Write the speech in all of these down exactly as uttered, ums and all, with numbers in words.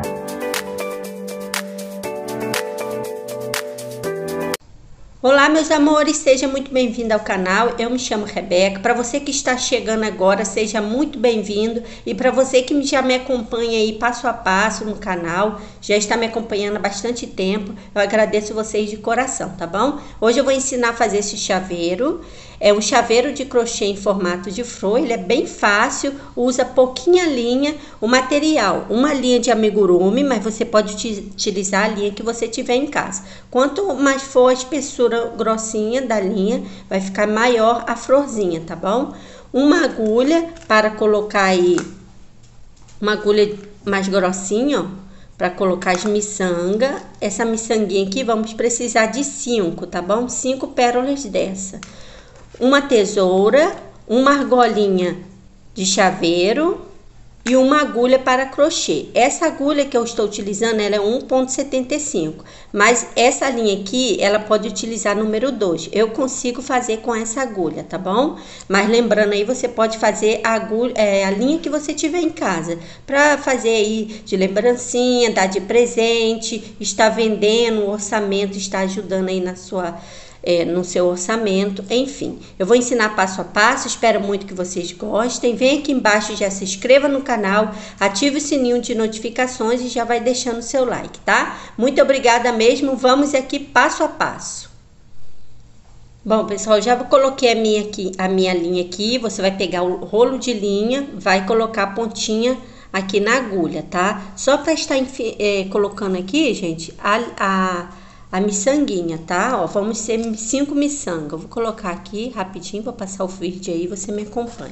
Olá, meus amores, seja muito bem-vindo ao canal. Eu me chamo Rebeca. Para você que está chegando agora, seja muito bem-vindo. E para você que já me acompanha aí passo a passo no canal, já está me acompanhando há bastante tempo, eu agradeço vocês de coração, tá bom? Hoje eu vou ensinar a fazer esse chaveiro. É um chaveiro de crochê em formato de flor, ele é bem fácil, usa pouquinha linha, o material, uma linha de amigurumi, mas você pode utilizar a linha que você tiver em casa. Quanto mais for a espessura grossinha da linha, vai ficar maior a florzinha, tá bom? Uma agulha para colocar aí, uma agulha mais grossinha, ó, para colocar as miçangas. Essa miçanguinha aqui vamos precisar de cinco, tá bom? Cinco pérolas dessa. Uma tesoura, uma argolinha de chaveiro e uma agulha para crochê. Essa agulha que eu estou utilizando, ela é um ponto setenta e cinco, mas essa linha aqui, ela pode utilizar número dois. Eu consigo fazer com essa agulha, tá bom? Mas lembrando aí, você pode fazer a, agulha, é, a linha que você tiver em casa, para fazer aí de lembrancinha, dar de presente, estar vendendo, o orçamento está ajudando aí na sua... É, no seu orçamento, enfim. Eu vou ensinar passo a passo, espero muito que vocês gostem. Vem aqui embaixo, já se inscreva no canal, ative o sininho de notificações e já vai deixando o seu like, tá? Muito obrigada mesmo, vamos aqui passo a passo. Bom, pessoal, já coloquei a minha, aqui, a minha linha aqui, você vai pegar o rolo de linha, vai colocar a pontinha aqui na agulha, tá? Só para estar é, colocando aqui, gente, a... a a miçanguinha, tá? Ó, vamos ser cinco miçangas. Eu vou colocar aqui rapidinho para passar o vídeo aí, você me acompanha.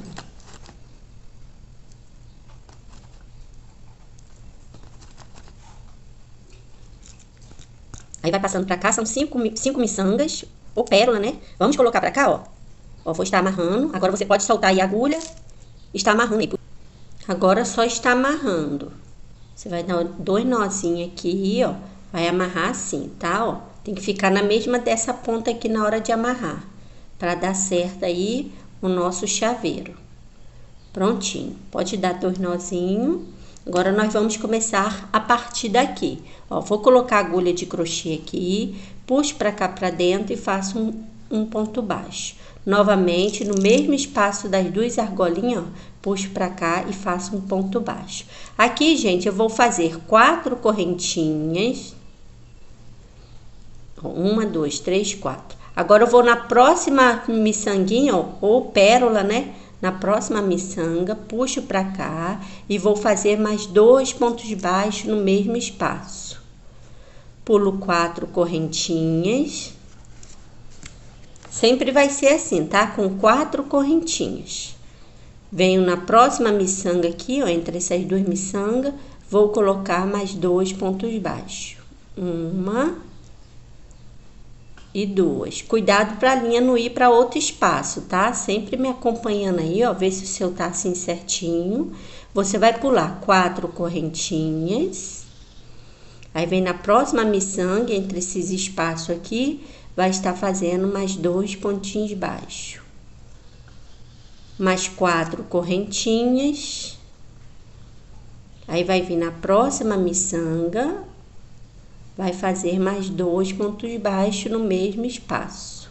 Aí vai passando pra cá, são cinco, cinco miçangas, ou pérola, né? Vamos colocar pra cá, ó. Ó, vou estar amarrando. Agora você pode soltar aí a agulha, está amarrando aí. Agora só está amarrando. Você vai dar dois nozinhos aqui, ó. Vai amarrar assim, tá? Ó, tem que ficar na mesma dessa ponta aqui na hora de amarrar, para dar certo aí o nosso chaveiro. Prontinho. Pode dar dois nozinhos. Agora nós vamos começar a partir daqui. Ó, vou colocar a agulha de crochê aqui, puxo para cá para dentro e faço um, um ponto baixo. Novamente, no mesmo espaço das duas argolinhas, ó, puxo para cá e faço um ponto baixo. Aqui, gente, eu vou fazer quatro correntinhas. Uma, duas, três, quatro. Agora eu vou na próxima miçanguinha, ó, ou pérola, né? Na próxima miçanga, puxo para cá e vou fazer mais dois pontos baixos no mesmo espaço. Pulo quatro correntinhas. Sempre vai ser assim, tá? Com quatro correntinhas. Venho na próxima miçanga aqui, ó, entre essas duas miçangas, vou colocar mais dois pontos baixos. Uma e duas. Cuidado para a linha não ir para outro espaço, tá? Sempre me acompanhando aí, ó, ver se o seu tá assim certinho. Você vai pular quatro correntinhas. Aí vem na próxima miçanga, entre esses espaços aqui, vai estar fazendo mais dois pontinhos baixos. Mais quatro correntinhas. Aí vai vir na próxima miçanga, vai fazer mais dois pontos baixos no mesmo espaço.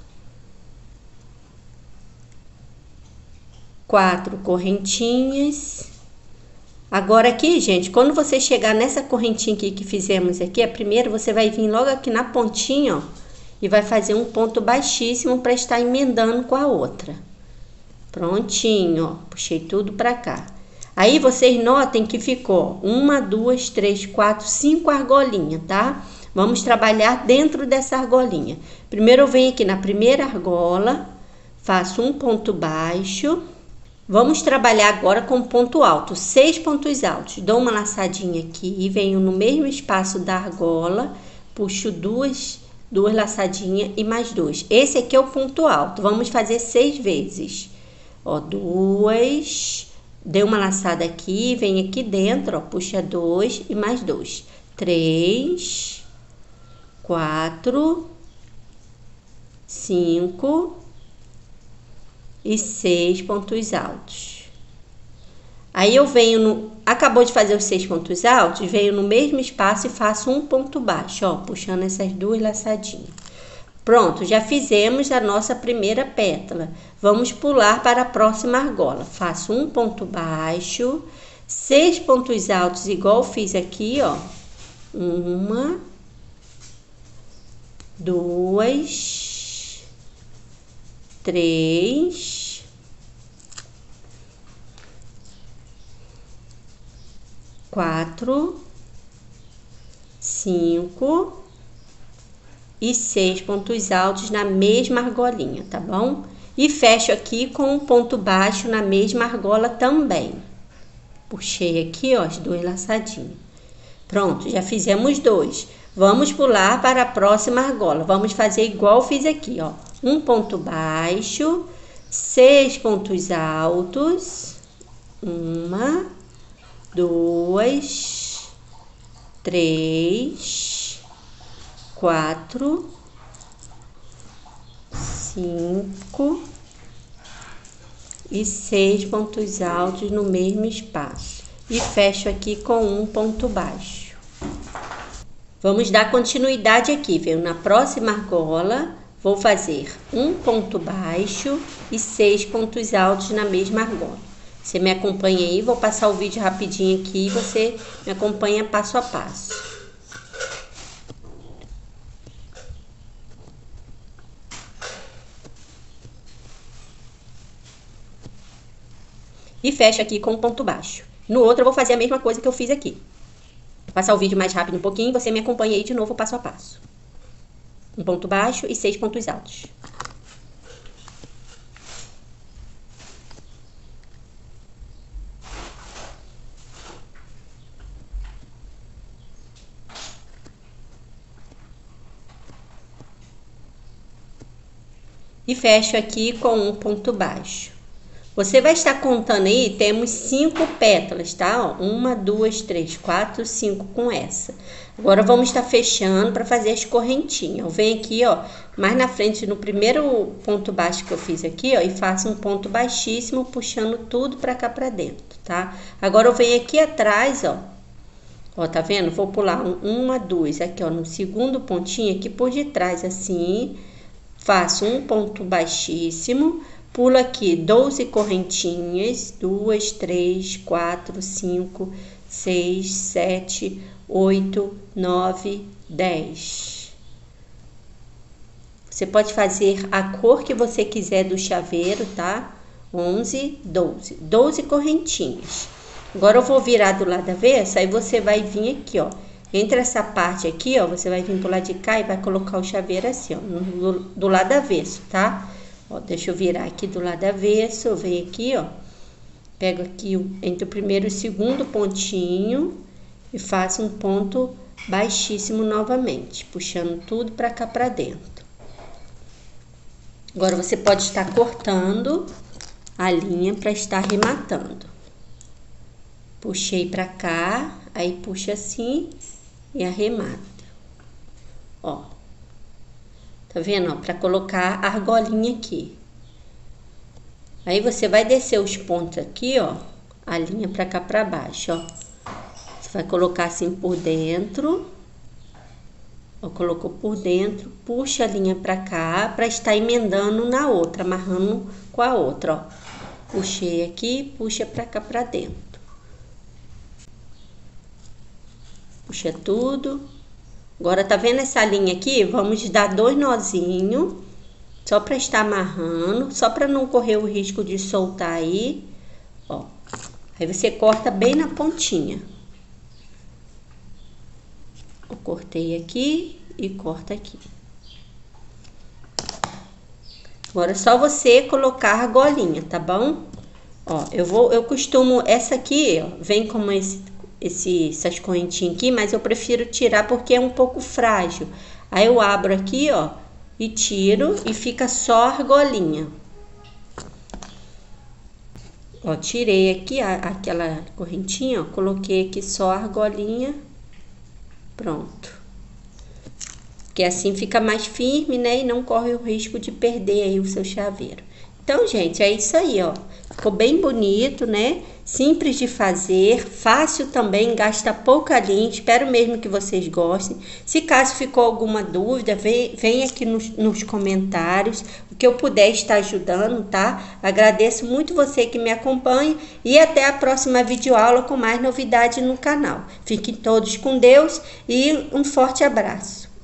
Quatro correntinhas. Agora aqui, gente, quando você chegar nessa correntinha aqui que fizemos aqui, a primeira, você vai vir logo aqui na pontinha, ó, e vai fazer um ponto baixíssimo para estar emendando com a outra. Prontinho, ó, puxei tudo pra cá. Aí vocês notem que ficou uma, duas, três, quatro, cinco argolinhas, tá? Vamos trabalhar dentro dessa argolinha. Primeiro eu venho aqui na primeira argola, faço um ponto baixo. Vamos trabalhar agora com ponto alto, seis pontos altos. Dou uma laçadinha aqui, venho no mesmo espaço da argola, puxo duas, duas laçadinhas e mais dois. Esse aqui é o ponto alto. Vamos fazer seis vezes. Ó, duas, dei uma laçada aqui, vem aqui dentro, ó, puxa dois e mais dois. Três, quatro, cinco e seis pontos altos. Aí eu venho no, acabou de fazer os seis pontos altos, veio no mesmo espaço e faço um ponto baixo, ó, puxando essas duas laçadinhas. Pronto, já fizemos a nossa primeira pétala. Vamos pular para a próxima argola. Faço um ponto baixo, seis pontos altos, igual fiz aqui, ó. Uma, duas, três, quatro, cinco e seis pontos altos na mesma argolinha, tá bom? E fecho aqui com um ponto baixo na mesma argola também. Puxei aqui, ó, as duas laçadinhas. Pronto, já fizemos dois. Vamos pular para a próxima argola. Vamos fazer igual fiz aqui, ó. Um ponto baixo, seis pontos altos. Uma, duas, três, quatro, cinco e seis pontos altos no mesmo espaço. E fecho aqui com um ponto baixo. Vamos dar continuidade aqui, viu? Na próxima argola, vou fazer um ponto baixo e seis pontos altos na mesma argola. Você me acompanha aí, vou passar o vídeo rapidinho aqui e você me acompanha passo a passo. E fecho aqui com um ponto baixo. No outro eu vou fazer a mesma coisa que eu fiz aqui. Vou passar o vídeo mais rápido um pouquinho, você me acompanha aí de novo passo a passo. Um ponto baixo e seis pontos altos. E fecho aqui com um ponto baixo. Você vai estar contando aí, temos cinco pétalas, tá? Ó, uma, duas, três, quatro, cinco com essa. Agora, vamos estar fechando para fazer as correntinhas. Eu venho aqui, ó, mais na frente, no primeiro ponto baixo que eu fiz aqui, ó, e faço um ponto baixíssimo, puxando tudo para cá para dentro, tá? Agora, eu venho aqui atrás, ó, ó, tá vendo? Vou pular um, uma, duas, aqui, ó, no segundo pontinho aqui por detrás, assim, faço um ponto baixíssimo, pulo aqui doze correntinhas, duas, três, quatro, cinco, seis, sete, oito, nove, dez. Você pode fazer a cor que você quiser do chaveiro, tá? onze, doze. doze correntinhas. Agora eu vou virar do lado avesso, aí você vai vir aqui, ó. Entre essa parte aqui, ó, você vai vir pro lado de cá e vai colocar o chaveiro assim, ó, do, do lado avesso, tá? Ó, deixa eu virar aqui do lado avesso, eu venho aqui, ó, pego aqui o, entre o primeiro e o segundo pontinho e faço um ponto baixíssimo novamente, puxando tudo para cá para dentro. Agora você pode estar cortando a linha para estar arrematando. Puxei para cá, aí puxa assim e arremata. Ó. Tá vendo, ó? Para colocar a argolinha aqui. Aí você vai descer os pontos aqui, ó, a linha para cá para baixo, ó. Você vai colocar assim por dentro. Ó, colocou por dentro, puxa a linha para cá para estar emendando na outra, amarrando com a outra, ó. Puxei aqui, puxa para cá para dentro. Puxa tudo. Agora, tá vendo essa linha aqui? Vamos dar dois nozinhos, só para estar amarrando, só para não correr o risco de soltar aí, ó. Aí você corta bem na pontinha. Eu cortei aqui e corta aqui. Agora, é só você colocar a argolinha, tá bom? Ó, eu vou, eu costumo, essa aqui, ó, vem como esse... Esse, essas correntinhas aqui, mas eu prefiro tirar porque é um pouco frágil. Aí eu abro aqui, ó, e tiro e fica só a argolinha. Ó, tirei aqui a, aquela correntinha, ó, coloquei aqui só a argolinha. Pronto. Porque assim fica mais firme, né? E não corre o risco de perder aí o seu chaveiro. Então, gente, é isso aí, ó. Ficou bem bonito, né? Simples de fazer, fácil também, gasta pouca linha. Espero mesmo que vocês gostem. Se caso ficou alguma dúvida, vem, vem aqui nos, nos comentários, o que eu puder estar ajudando, tá? Agradeço muito você que me acompanha e até a próxima videoaula com mais novidades no canal. Fiquem todos com Deus e um forte abraço.